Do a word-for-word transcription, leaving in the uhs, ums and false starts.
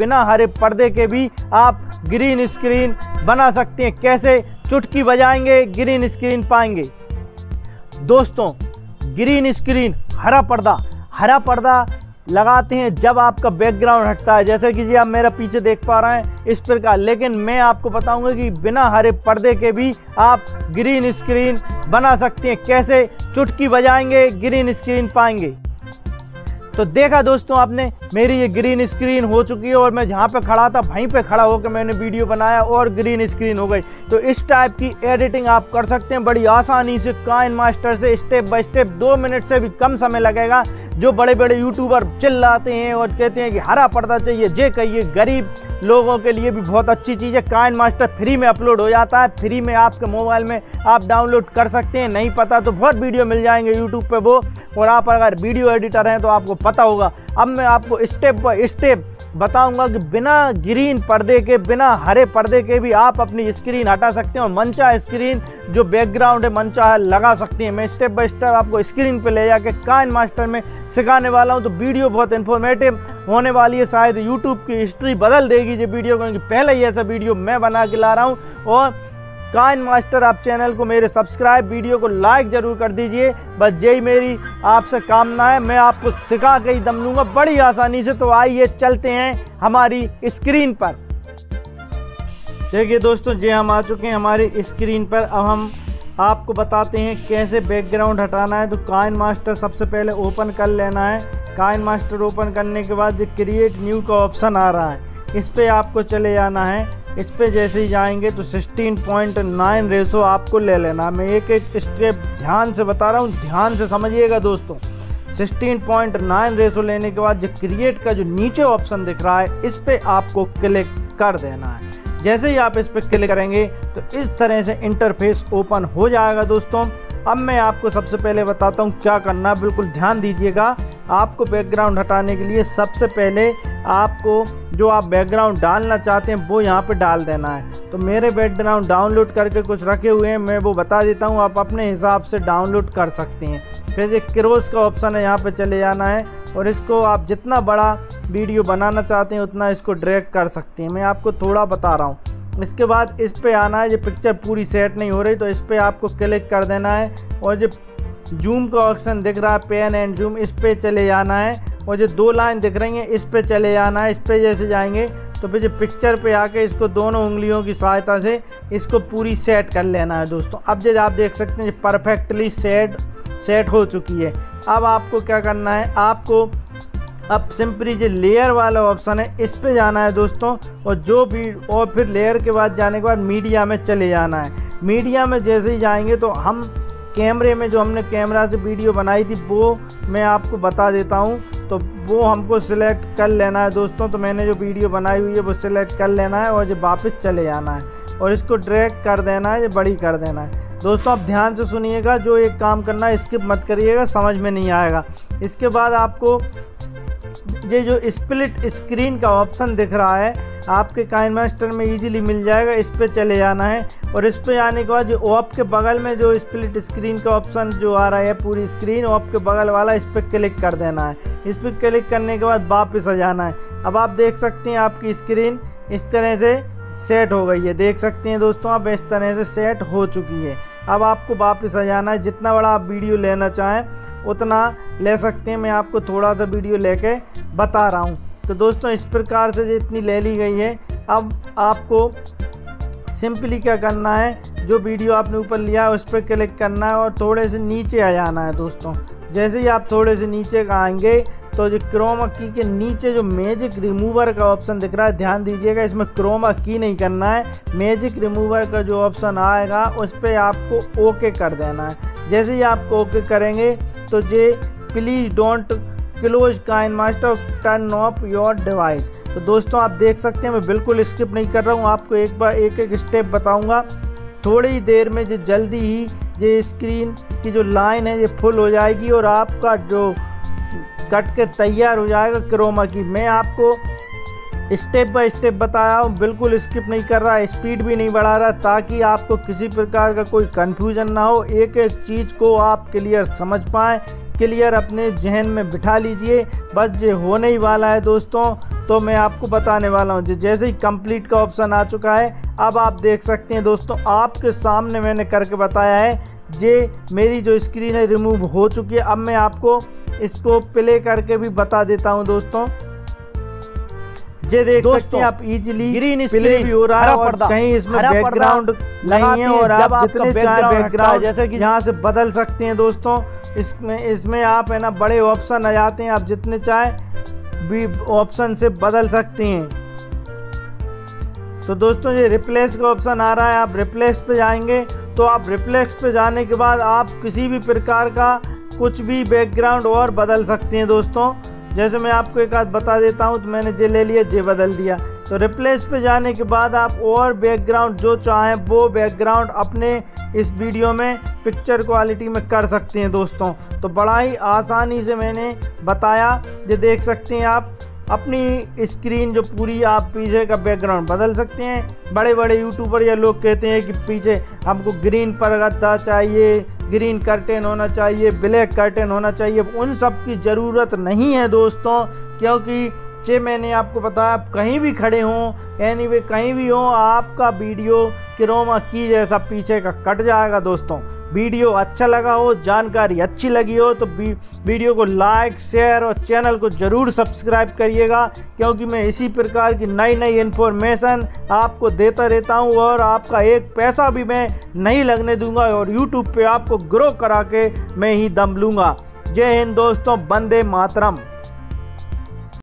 बिना हरे पर्दे के भी आप ग्रीन स्क्रीन बना सकते हैं। कैसे? चुटकी बजाएंगे ग्रीन स्क्रीन पाएंगे। दोस्तों, ग्रीन स्क्रीन हरा पर्दा हरा पर्दा लगाते हैं जब आपका बैकग्राउंड हटता है, जैसे कि जी आप मेरा पीछे देख पा रहे हैं इस प्रकार। लेकिन मैं आपको बताऊंगा कि बिना हरे पर्दे के भी आप ग्रीन स्क्रीन बना सकते हैं। कैसे? चुटकी बजाएंगे ग्रीन स्क्रीन पाएंगे। तो देखा दोस्तों आपने, मेरी ये ग्रीन स्क्रीन हो चुकी है और मैं जहाँ पे खड़ा था वहीं पे खड़ा होकर मैंने वीडियो बनाया और ग्रीन स्क्रीन हो गई। तो इस टाइप की एडिटिंग आप कर सकते हैं बड़ी आसानी से काइन मास्टर से, स्टेप बाय स्टेप। दो मिनट से भी कम समय लगेगा। जो बड़े बड़े यूट्यूबर चिल्लाते हैं और कहते हैं कि हरा पर्दा चाहिए, जे कहिए, गरीब लोगों के लिए भी बहुत अच्छी चीज़ है। काइन मास्टर फ्री में अपलोड हो जाता है, फ्री में आपके मोबाइल में आप डाउनलोड कर सकते हैं। नहीं पता तो बहुत वीडियो मिल जाएंगे यूट्यूब पे वो, और आप अगर वीडियो एडिटर हैं तो आपको पता होगा। अब मैं आपको स्टेप बाय स्टेप बताऊंगा कि बिना ग्रीन पर्दे के, बिना हरे पर्दे के भी आप अपनी स्क्रीन हटा सकते हैं और मनचाहा स्क्रीन जो बैकग्राउंड है मनचाहा लगा सकते हैं। मैं स्टेप बाय स्टेप आपको स्क्रीन पे ले जाके काइन मास्टर में सिखाने वाला हूं। तो वीडियो बहुत इन्फॉर्मेटिव होने वाली है, शायद यूट्यूब की हिस्ट्री बदल देगी ये वीडियो, क्योंकि पहले ही ऐसा वीडियो मैं बना के ला रहा हूँ। और काइन मास्टर आप चैनल को मेरे सब्सक्राइब, वीडियो को लाइक जरूर कर दीजिए। बस यही मेरी आपसे कामना है। मैं आपको सिखा के ही दम लूँगा बड़ी आसानी से। तो आइए चलते हैं हमारी स्क्रीन पर। देखिए दोस्तों, जी हम आ चुके हैं हमारी स्क्रीन पर। अब हम आपको बताते हैं कैसे बैकग्राउंड हटाना है। तो काइन मास्टर सबसे पहले ओपन कर लेना है। काइन मास्टर ओपन करने के बाद जो क्रिएट न्यू का ऑप्शन आ रहा है, इस पर आपको चले जाना है। इस पे जैसे ही जाएंगे तो सिक्सटीन पॉइंट नाइन रेशो आपको ले लेना। मैं एक एक स्टेप ध्यान से बता रहा हूँ, ध्यान से समझिएगा दोस्तों। सिक्सटीन पॉइंट नाइन रेशो लेने के बाद जो क्रिएट का जो नीचे ऑप्शन दिख रहा है, इस पे आपको क्लिक कर देना है। जैसे ही आप इस पर क्लिक करेंगे तो इस तरह से इंटरफेस ओपन हो जाएगा दोस्तों। अब मैं आपको सबसे पहले बताता हूँ क्या करना है, बिल्कुल ध्यान दीजिएगा। आपको बैकग्राउंड हटाने के लिए सबसे पहले आपको जो आप बैकग्राउंड डालना चाहते हैं वो यहाँ पे डाल देना है। तो मेरे बैकग्राउंड डाउनलोड करके कुछ रखे हुए हैं, मैं वो बता देता हूँ, आप अपने हिसाब से डाउनलोड कर सकते हैं। फिर एक क्रॉस का ऑप्शन है, यहाँ पे चले जाना है और इसको आप जितना बड़ा वीडियो बनाना चाहते हैं उतना इसको ड्रैग कर सकते हैं। मैं आपको थोड़ा बता रहा हूँ। इसके बाद इस पे आना है। ये पिक्चर पूरी सेट नहीं हो रही तो इस पे आपको क्लिक कर देना है और जो जूम का ऑप्शन दिख रहा है, पैन एंड जूम, इस पे चले जाना है और जो दो लाइन दिख रही हैं इस पे चले जाना है। इस पे जैसे जाएंगे तो फिर जो पिक्चर पे आके इसको दोनों उंगलियों की सहायता से इसको पूरी सेट कर लेना है दोस्तों। अब जैसे आप देख सकते हैं परफेक्टली सेट सेट हो चुकी है। अब आपको क्या करना है, आपको अब सिंपली जो लेयर वाला ऑप्शन है इस पे जाना है दोस्तों, और जो भी और फिर लेयर के बाद जाने के बाद मीडिया में चले जाना है। मीडिया में जैसे ही जाएंगे तो हम कैमरे में जो हमने कैमरा से वीडियो बनाई थी वो मैं आपको बता देता हूँ। तो वो हमको सिलेक्ट कर लेना है दोस्तों। तो मैंने जो वीडियो बनाई हुई है वो सिलेक्ट कर लेना है और जो वापस चले जाना है और इसको ड्रैग कर देना है, ये बड़ी कर देना है दोस्तों। आप ध्यान से सुनिएगा, जो एक काम करना है स्किप मत करिएगा, समझ में नहीं आएगा। इसके बाद आपको ये जो स्प्लिट स्क्रीन का ऑप्शन दिख रहा है आपके काइन मास्टर में इजीली मिल जाएगा। इस पे चले जाना है और इस पे आने के बाद जो ऑफ के बगल में जो स्प्लिट स्क्रीन का ऑप्शन जो आ रहा है पूरी स्क्रीन, ऑफ के बगल वाला, इस पे क्लिक कर देना है। इस पे क्लिक करने के बाद वापस आ जाना है। अब आप देख सकते हैं आपकी स्क्रीन इस तरह से सेट हो गई है। देख सकते हैं दोस्तों, अब इस तरह से सेट हो चुकी है। अब आपको वापस आ जाना है। जितना बड़ा आप वीडियो लेना चाहें उतना ले सकते हैं। मैं आपको थोड़ा सा वीडियो लेके बता रहा हूँ। तो दोस्तों इस प्रकार से जितनी ले ली गई है, अब आपको सिंपली क्या करना है, जो वीडियो आपने ऊपर लिया है उस पर क्लिक करना है और थोड़े से नीचे आ जाना है दोस्तों। जैसे ही आप थोड़े से नीचे आएंगे तो जो क्रोमा की के नीचे जो मैजिक रिमूवर का ऑप्शन दिख रहा है, ध्यान दीजिएगा, इसमें क्रोमा की नहीं करना है। मैजिक रिमूवर का जो ऑप्शन आएगा उस पर आपको ओके कर देना है। जैसे ही आपको ओके करेंगे तो ये please don't close KineMaster, turn off your device. तो दोस्तों आप देख सकते हैं मैं बिल्कुल स्किप नहीं कर रहा हूँ, आपको एक बार एक एक स्टेप बताऊँगा। थोड़ी ही देर में जो जल्दी ही ये स्क्रीन की जो लाइन है ये फुल हो जाएगी और आपका जो कट के तैयार हो जाएगा क्रोमा की। मैं आपको स्टेप बाय स्टेप बता रहा हूँ, बिल्कुल स्किप नहीं कर रहा, स्पीड भी नहीं बढ़ा रहा, ताकि आपको किसी प्रकार का कोई कन्फ्यूजन ना हो। एक एक चीज़ को आप क्लियर समझ पाएँ, क्लियर अपने जहन में बिठा लीजिए। बस ये होने ही वाला है दोस्तों। तो मैं आपको बताने वाला हूँ। जैसे ही कंप्लीट का ऑप्शन आ चुका है, अब आप देख सकते हैं दोस्तों, आपके सामने मैंने करके बताया है। ये मेरी जो स्क्रीन है रिमूव हो चुकी है। अब मैं आपको इसको प्ले करके भी बता देता हूँ दोस्तों। ये देख सकते हैं आप इजीली ग्रीन प्ले भी हो रहा है और कहीं इसमें बैकग्राउंड नहीं है और आप जितने चाहे बैकग्राउंड जैसे कि यहाँ से बदल सकते हैं दोस्तों। इसमें इसमें आप है ना बड़े ऑप्शन आ जाते हैं, आप जितने चाहे भी ऑप्शन से बदल सकते हैं। तो दोस्तों ये रिप्लेस का ऑप्शन आ रहा है, आप रिप्लेस पे जाएंगे तो आप रिप्लेस पे जाने के बाद आप किसी भी प्रकार का कुछ भी बैकग्राउंड और बदल सकते हैं दोस्तों। जैसे मैं आपको एक आध बता देता हूं, तो मैंने जे ले लिया, जे बदल दिया। तो रिप्लेस पे जाने के बाद आप और बैकग्राउंड जो चाहें वो बैकग्राउंड अपने इस वीडियो में पिक्चर क्वालिटी में कर सकते हैं दोस्तों। तो बड़ा ही आसानी से मैंने बताया। ये देख सकते हैं आप अपनी स्क्रीन जो पूरी आप पीछे का बैकग्राउंड बदल सकते हैं। बड़े बड़े यूट्यूबर या लोग कहते हैं कि पीछे हमको ग्रीन पर्दा चाहिए, ग्रीन कर्टेन होना चाहिए, ब्लैक कर्टेन होना चाहिए। उन सब की ज़रूरत नहीं है दोस्तों, क्योंकि ये मैंने आपको बताया, आप कहीं भी खड़े हों, एनीवे कहीं भी हों, आपका वीडियो क्रोमा की जैसा पीछे का कट जाएगा दोस्तों। वीडियो अच्छा लगा हो, जानकारी अच्छी लगी हो तो वीडियो को लाइक, शेयर और चैनल को ज़रूर सब्सक्राइब करिएगा, क्योंकि मैं इसी प्रकार की नई नई इन्फॉर्मेशन आपको देता रहता हूं और आपका एक पैसा भी मैं नहीं लगने दूंगा और यूट्यूब पे आपको ग्रो करा के मैं ही दम लूँगा। जय हिंद दोस्तों, वंदे मातरम।